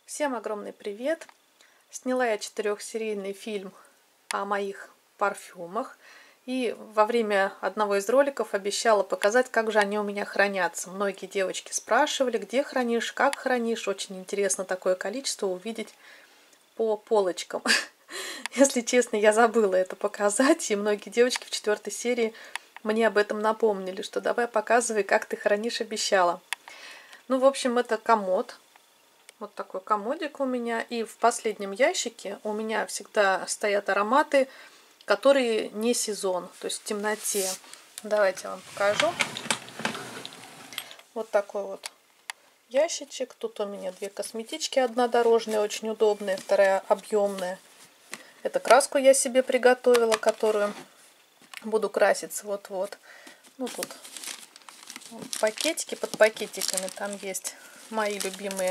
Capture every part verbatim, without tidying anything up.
Всем огромный привет! Сняла я четырехсерийный фильм о моих парфюмах. И во время одного из роликов обещала показать, как же они у меня хранятся. Многие девочки спрашивали, где хранишь, как хранишь. Очень интересно такое количество увидеть по полочкам. Если честно, я забыла это показать. И многие девочки в четвертой серии мне об этом напомнили, что давай показывай, как ты хранишь, обещала. Ну, в общем, это комод. Вот такой комодик у меня. И в последнем ящике у меня всегда стоят ароматы, которые не сезон, то есть в темноте. Давайте я вам покажу. Вот такой вот ящичек. Тут у меня две косметички. Одна дорожная, очень удобная, вторая объемная. Эту краску я себе приготовила, которую буду краситься вот-вот. Ну, тут пакетики, под пакетиками там есть мои любимые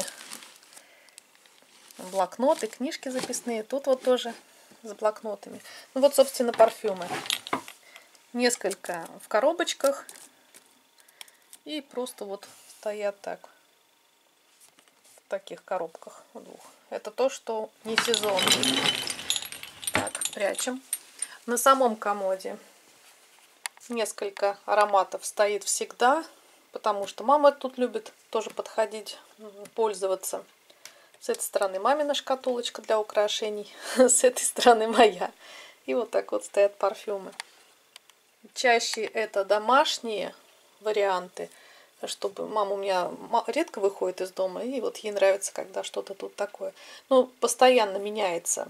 блокноты, книжки записные. Тут вот тоже с блокнотами. Ну вот, собственно, парфюмы. Несколько в коробочках. И просто вот стоят так. В таких коробках. Двух. Это то, что не сезон. Так, прячем. На самом комоде несколько ароматов стоит всегда. Потому что мама тут любит тоже подходить, пользоваться. С этой стороны мамина шкатулочка для украшений, с этой стороны моя. И вот так вот стоят парфюмы. Чаще это домашние варианты, чтобы мама у меня редко выходит из дома, и вот ей нравится, когда что-то тут такое. Ну, постоянно меняется.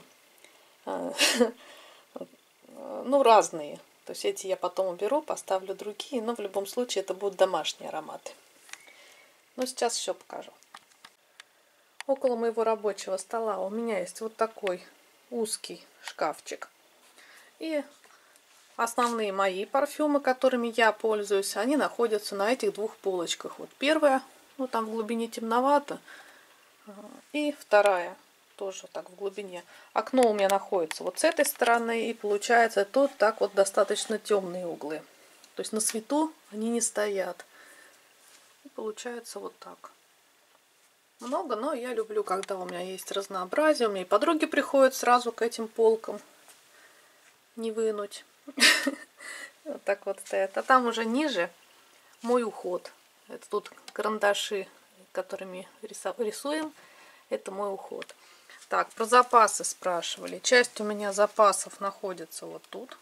Ну, разные. То есть эти я потом уберу, поставлю другие, но в любом случае это будут домашние ароматы. Ну, сейчас еще покажу. Около моего рабочего стола у меня есть вот такой узкий шкафчик. И основные мои парфюмы, которыми я пользуюсь, они находятся на этих двух полочках. Вот первая, ну там в глубине темновато. И вторая, тоже так в глубине. Окно у меня находится вот с этой стороны. И получается тут так вот достаточно темные углы. То есть на свету они не стоят. И получается вот так. Много, но я люблю, когда у меня есть разнообразие. У меня и подруги приходят сразу к этим полкам. Не вынуть. Вот так вот стоят. А там уже ниже мой уход. Это тут карандаши, которыми рисуем. Это мой уход. Так, про запасы спрашивали. Часть у меня запасов находится вот тут.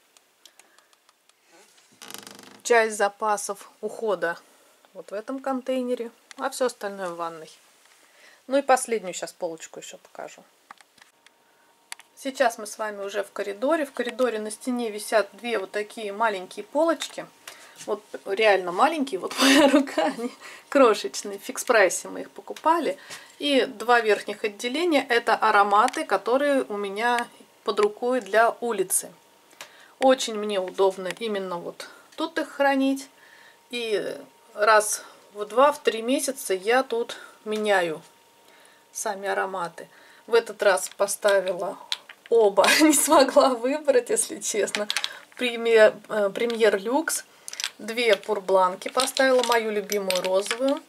Часть запасов ухода вот в этом контейнере. А все остальное в ванной. Ну и последнюю сейчас полочку еще покажу. Сейчас мы с вами уже в коридоре. В коридоре на стене висят две вот такие маленькие полочки. Вот реально маленькие. Вот моя рука, они крошечные. В фикс-прайсе мы их покупали. И два верхних отделения. Это ароматы, которые у меня под рукой для улицы. Очень мне удобно именно вот тут их хранить. И раз в два-три месяца я тут меняю сами ароматы. В этот раз поставила оба. Не смогла выбрать, если честно. Премьер, Премьер Люкс. Две пурбланки поставила. Мою любимую розовую.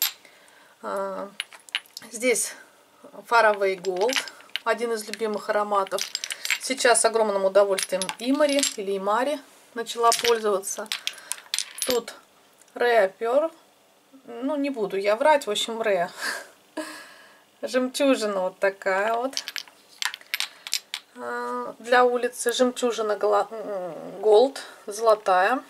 Здесь Faraway Gold. Один из любимых ароматов. Сейчас с огромным удовольствием Имари или Имари начала пользоваться. Тут Rare Pearl. Ну, не буду я врать. В общем, Rare. Жемчужина вот такая вот. Для улицы. Жемчужина Gold. Золотая.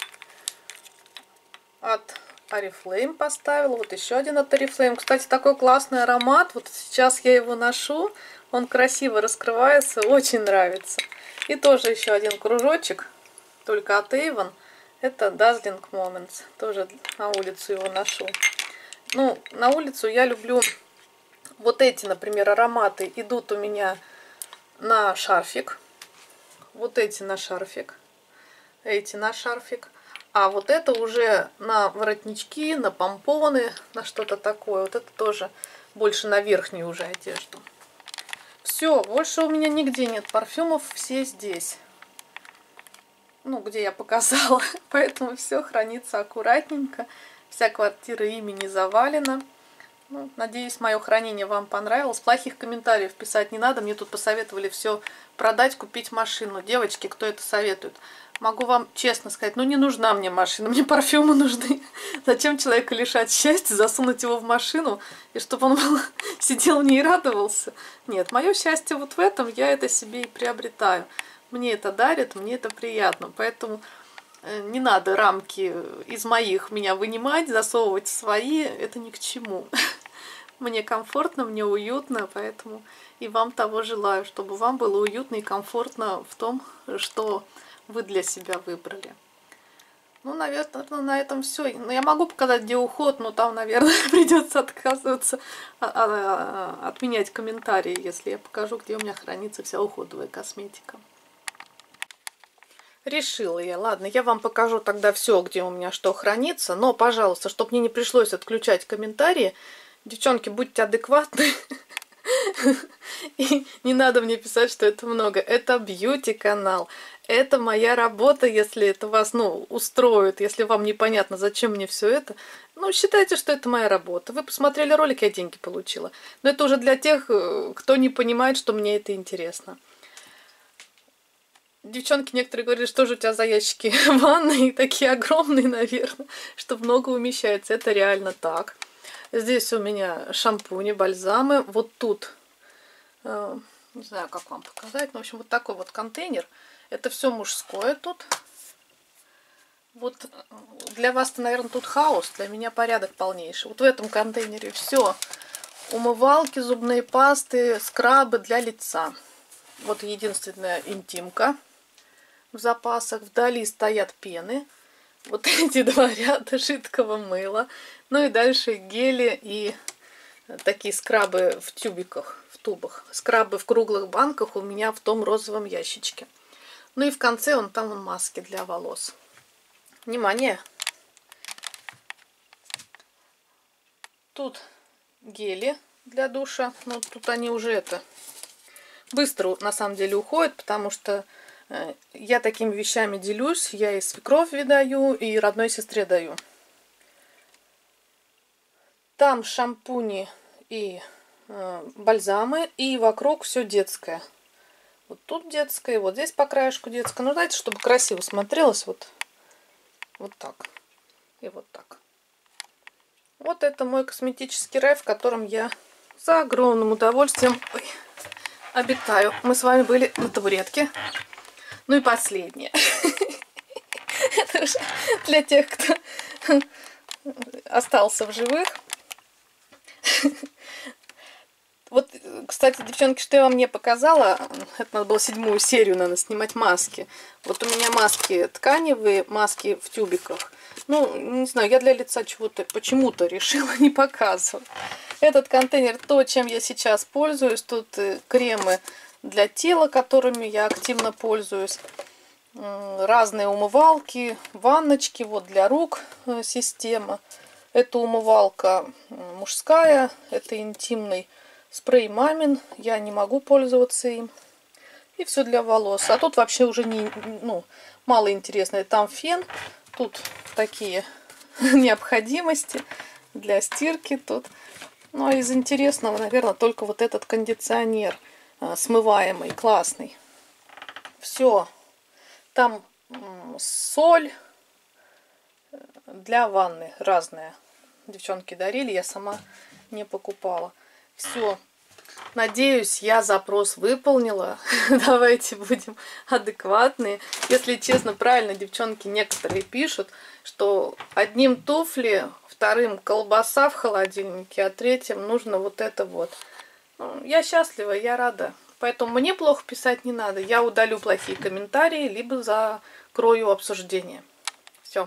От Oriflame поставила. Вот еще один от Oriflame. Кстати, такой классный аромат. Вот сейчас я его ношу. Он красиво раскрывается. Очень нравится. И тоже еще один кружочек. Только от Avon. Это Dazzling Moments. Тоже на улицу его ношу. Ну, на улицу я люблю вот эти, например, ароматы идут у меня на шарфик. Вот эти на шарфик. Эти на шарфик. А вот это уже на воротнички, на помпоны, на что-то такое. Вот это тоже больше на верхнюю уже одежду. Все, больше у меня нигде нет парфюмов. Все здесь. Ну, где я показала. Поэтому все хранится аккуратненько. Вся квартира ими не завалена. Ну, надеюсь, мое хранение вам понравилось. Плохих комментариев писать не надо. Мне тут посоветовали все продать, купить машину. Девочки, кто это советует? Могу вам честно сказать, ну не нужна мне машина, мне парфюмы нужны. Зачем человека лишать счастья, засунуть его в машину, и чтобы он был, сидел в ней и радовался? Нет, мое счастье вот в этом, я это себе и приобретаю. Мне это дарит, мне это приятно. Поэтому не надо рамки из моих меня вынимать, засовывать свои, это ни к чему. Мне комфортно, мне уютно, поэтому и вам того желаю, чтобы вам было уютно и комфортно в том, что вы для себя выбрали. Ну, наверное, на этом все. Ну, я могу показать, где уход, но там, наверное, придется отказываться, а, а, отменять комментарии, если я покажу, где у меня хранится вся уходовая косметика. Решила я. Ладно, я вам покажу тогда все, где у меня что хранится. Но, пожалуйста, чтобы мне не пришлось отключать комментарии, девчонки, будьте адекватны. И не надо мне писать, что это много. Это бьюти-канал. Это моя работа, если это вас, ну, устроит, если вам непонятно, зачем мне все это. Ну, считайте, что это моя работа. Вы посмотрели ролик, я деньги получила. Но это уже для тех, кто не понимает, что мне это интересно. Девчонки некоторые говорят, что же у тебя за ящики ванны, такие огромные, наверное, что много умещается. Это реально так. Здесь у меня шампуни, бальзамы. Вот тут, э, не знаю, как вам показать, но, в общем, вот такой вот контейнер. Это все мужское тут. Вот для вас-то, наверное, тут хаос, для меня порядок полнейший. Вот в этом контейнере все. Умывалки, зубные пасты, скрабы для лица. Вот единственная интимка в запасах. Вдали стоят пены. Вот эти два ряда жидкого мыла. Ну и дальше гели и такие скрабы в тюбиках, в тубах. Скрабы в круглых банках у меня в том розовом ящичке. Ну и в конце он там вон маски для волос. Внимание! Тут гели для душа. Ну тут они уже это быстро на самом деле уходят, потому что я такими вещами делюсь. Я и свекрови даю, и родной сестре даю. Там шампуни и э, бальзамы, и вокруг все детское. Вот тут детское, вот здесь по краешку детское. Ну, знаете, чтобы красиво смотрелось, вот, вот так. И вот так. Вот это мой косметический рай, в котором я с огромным удовольствием ой, обитаю. Мы с вами были на табуретке. Ну и последнее. Это уже для тех, кто остался в живых. Вот, кстати, девчонки, что я вам не показала, это надо было седьмую серию, наверное, снимать маски. Вот у меня маски тканевые, маски в тюбиках. Ну, не знаю, я для лица чего-то почему-то решила не показывать. Этот контейнер, то, чем я сейчас пользуюсь. Тут кремы для тела, которыми я активно пользуюсь. Разные умывалки, ванночки, вот для рук система. Это умывалка мужская, это интимный спрей мамин. Я не могу пользоваться им. И все для волос. А тут вообще уже не, ну, мало интересно. Там фен, тут такие необходимости для стирки. Тут. Ну, а из интересного, наверное, только вот этот кондиционер смываемый, классный. Все. Там соль для ванны разная. Девчонки дарили, я сама не покупала. Все. Надеюсь, я запрос выполнила. Давайте будем адекватные. Если честно, правильно девчонки некоторые пишут, что одним туфли, вторым колбаса в холодильнике, а третьим нужно вот это вот. Я счастлива, я рада. Поэтому мне плохо писать не надо. Я удалю плохие комментарии, либо закрою обсуждение. Все.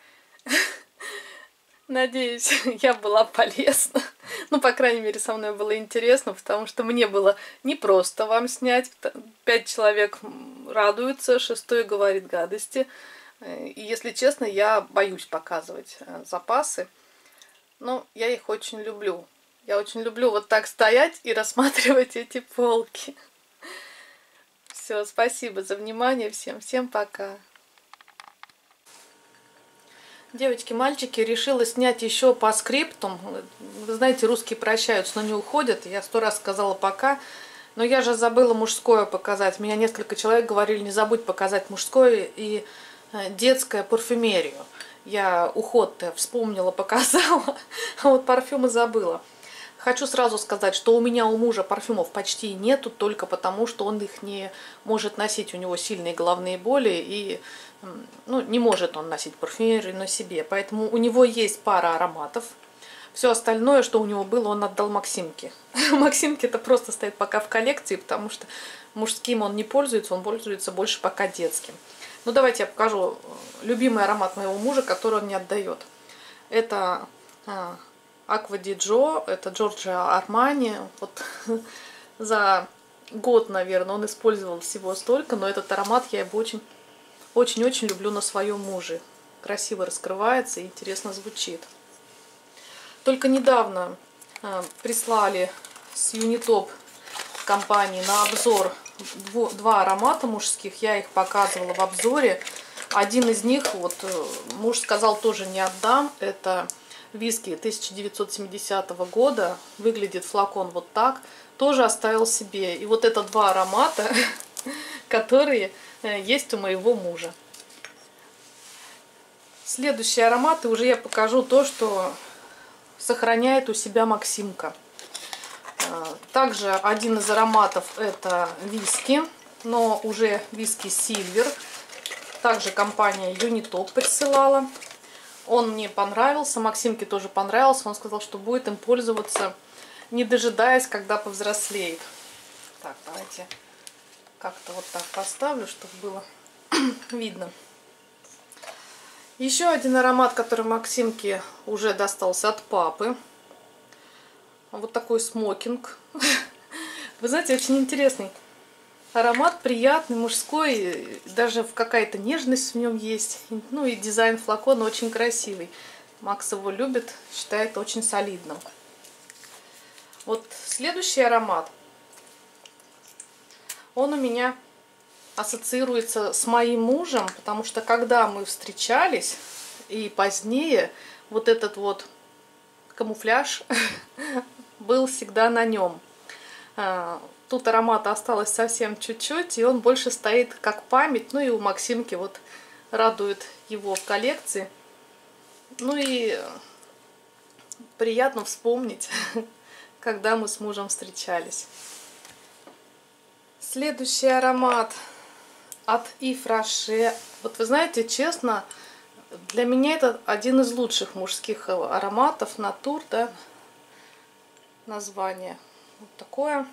Надеюсь, я была полезна. Ну, по крайней мере, со мной было интересно, потому что мне было непросто вам снять. Пять человек радуются, шестой говорит гадости. И, если честно, я боюсь показывать запасы. Но я их очень люблю. Я очень люблю вот так стоять и рассматривать эти полки. Все, спасибо за внимание всем. Всем пока. Девочки, мальчики, решила снять еще по скриптум. Вы знаете, русские прощаются, но не уходят. Я сто раз сказала пока. Но я же забыла мужское показать. Меня несколько человек говорили, не забудь показать мужское и детское парфюмерию. Я уход-то вспомнила, показала, а вот парфюмы забыла. Хочу сразу сказать, что у меня у мужа парфюмов почти нету, только потому, что он их не может носить. У него сильные головные боли, и ну, не может он носить парфюмерию на себе. Поэтому у него есть пара ароматов. Все остальное, что у него было, он отдал Максимке. Максимке это просто стоит пока в коллекции, потому что мужским он не пользуется, он пользуется больше пока детским. Ну, давайте я покажу любимый аромат моего мужа, который он не отдает. Это Аква ди Джо, это Джорджио Армани. Вот за год, наверное, он использовал всего столько, но этот аромат я его очень, очень-очень люблю на своем муже. Красиво раскрывается и интересно звучит. Только недавно прислали с Юнитоп компании на обзор два аромата мужских. Я их показывала в обзоре. Один из них, вот муж сказал, тоже не отдам. Это виски тысяча девятьсот семидесятого года. Выглядит флакон вот так. Тоже оставил себе. И вот это два аромата, которые есть у моего мужа. Следующие ароматы уже я покажу то, что сохраняет у себя Максимка. Также один из ароматов это виски, но уже виски Silver. Также компания Юнитоп присылала. Он мне понравился, Максимке тоже понравился. Он сказал, что будет им пользоваться, не дожидаясь, когда повзрослеет. Так, давайте как-то вот так поставлю, чтобы было видно. Еще один аромат, который Максимке уже достался от папы. Вот такой смокинг. Вы знаете, очень интересный аромат, приятный, мужской. Даже какая-то нежность в нем есть. Ну и дизайн флакона очень красивый. Макс его любит, считает очень солидным. Вот следующий аромат. Он у меня ассоциируется с моим мужем, потому что когда мы встречались и позднее, вот этот вот камуфляж был всегда на нем. Тут аромата осталось совсем чуть-чуть, и он больше стоит как память. Ну и у Максимки вот радует его в коллекции. Ну и приятно вспомнить, когда мы с мужем встречались. Следующий аромат от Ив Роше. Вот вы знаете, честно, для меня это один из лучших мужских ароматов. Натур, да, название. Вот такое.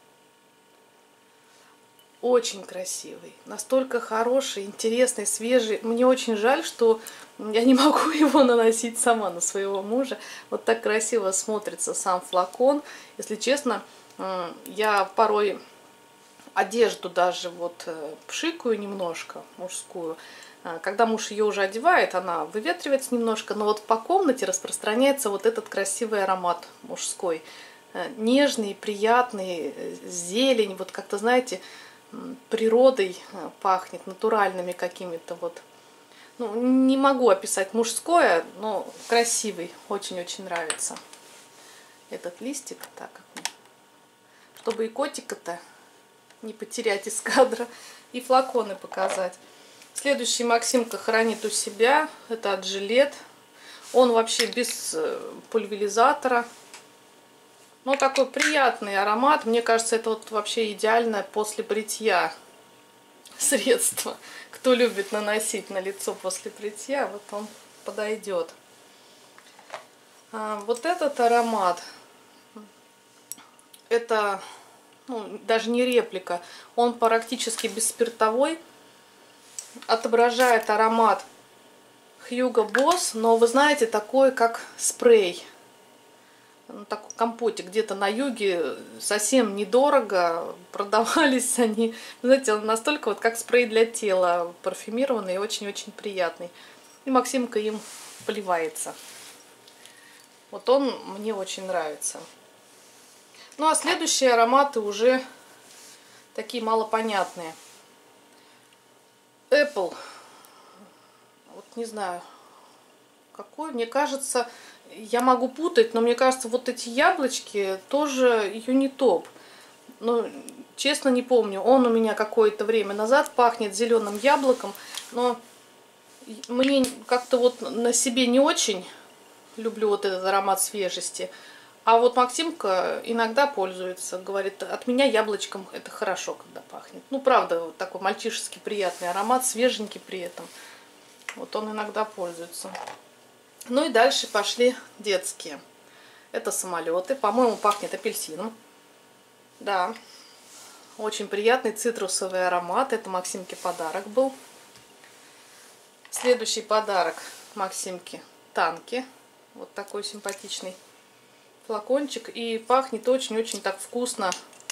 Очень красивый. Настолько хороший, интересный, свежий. Мне очень жаль, что я не могу его наносить сама на своего мужа. Вот так красиво смотрится сам флакон. Если честно, я порой одежду даже вот пшикаю немножко, мужскую. Когда муж ее уже одевает, она выветривается немножко, но вот по комнате распространяется вот этот красивый аромат мужской. Нежный, приятный, зелень, вот как-то, знаете, природой пахнет, натуральными какими-то вот. Ну, не могу описать мужское, но красивый, очень-очень нравится этот листик. Так, чтобы и котика-то не потерять из кадра, и флаконы показать. Следующий Максимка хранит у себя. Это от Жилет. Он вообще без пульверизатора. Но такой приятный аромат. Мне кажется, это вот вообще идеальное после бритья средство. Кто любит наносить на лицо после бритья, вот он подойдет. А вот этот аромат, это... Ну, даже не реплика, он практически бесспиртовой, отображает аромат Hugo Boss, но вы знаете, такой как спрей, ну, такой компотик где-то на юге, совсем недорого, продавались они, знаете, он настолько вот как спрей для тела, парфюмированный и очень-очень приятный. И Максимка им поливается. Вот он мне очень нравится. Ну а следующие ароматы уже такие малопонятные. Apple. Вот не знаю, Какой? Мне кажется, я могу путать, но мне кажется, вот эти яблочки тоже юнитоп. Но честно не помню. Он у меня какое-то время назад пахнет зеленым яблоком, но мне как-то вот на себе не очень люблю вот этот аромат свежести. А вот Максимка иногда пользуется, говорит, от меня яблочком это хорошо, когда пахнет. Ну, правда, вот такой мальчишеский приятный аромат, свеженький при этом. Вот он иногда пользуется. Ну и дальше пошли детские. Это самолеты. По-моему, пахнет апельсином. Да, очень приятный цитрусовый аромат. Это Максимке подарок был. Следующий подарок Максимке танки. Вот такой симпатичный флакончик. И пахнет очень-очень так вкусно.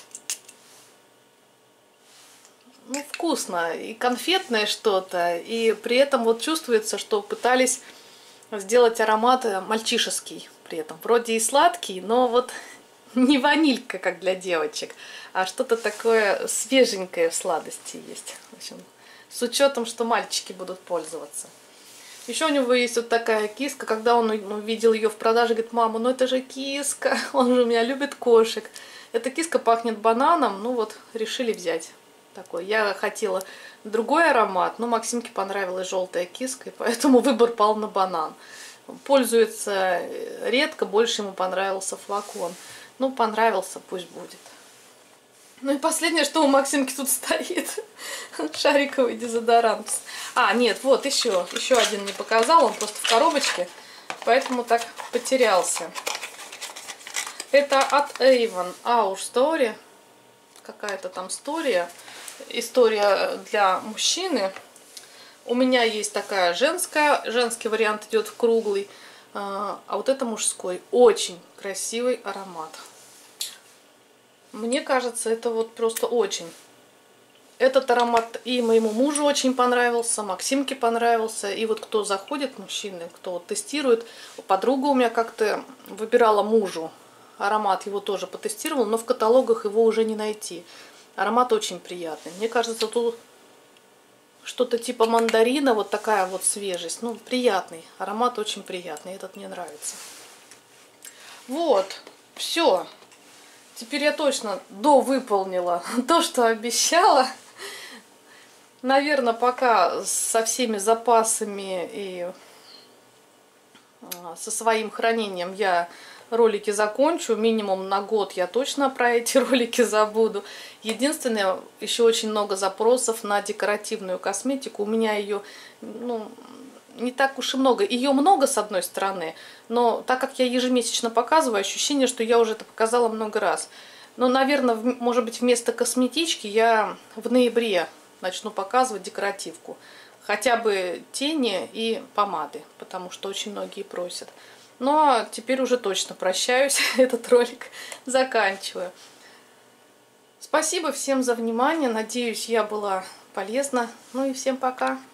Ну, вкусно. И конфетное что-то. И при этом вот чувствуется, что пытались сделать аромат мальчишеский при этом. Вроде и сладкий, но вот не ванилька, как для девочек, а что-то такое свеженькое в сладости есть. В общем, с учетом, что мальчики будут пользоваться. Еще у него есть вот такая киска. Когда он увидел ее в продаже, говорит: мама, ну это же киска, он же у меня любит кошек. Эта киска пахнет бананом, ну вот решили взять такой. Я хотела другой аромат, но Максимке понравилась желтая киска, и поэтому выбор пал на банан. Пользуется редко, больше ему понравился флакон. Ну, понравился, пусть будет. Ну и последнее, что у Максимки тут стоит. Шариковый дезодорант. А, нет, вот еще. Еще один не показал, он просто в коробочке. Поэтому так потерялся. Это от Avon Our Story. Какая-то там история. История для мужчины. У меня есть такая женская. Женский вариант идет в круглый. А вот это мужской. Очень красивый аромат. Мне кажется, это вот просто очень. Этот аромат и моему мужу очень понравился, Максимке понравился. И вот кто заходит, мужчины, кто вот тестирует. Подруга у меня как-то выбирала мужу аромат, его тоже потестировала, но в каталогах его уже не найти. Аромат очень приятный. Мне кажется, тут что-то типа мандарина, вот такая вот свежесть. Ну, приятный. Аромат очень приятный. Этот мне нравится. Вот. Все. Теперь я точно довыполнила то, что обещала. Наверное, пока со всеми запасами и со своим хранением я ролики закончу. Минимум на год я точно про эти ролики забуду. Единственное, еще очень много запросов на декоративную косметику. У меня ее, ну, не так уж и много. Ее много, с одной стороны, но так как я ежемесячно показываю, ощущение, что я уже это показала много раз. Но, наверное, может быть, вместо косметички я в ноябре начну показывать декоративку. Хотя бы тени и помады, потому что очень многие просят. Но теперь уже точно прощаюсь, этот ролик заканчиваю. Спасибо всем за внимание, надеюсь, я была полезна. Ну и всем пока!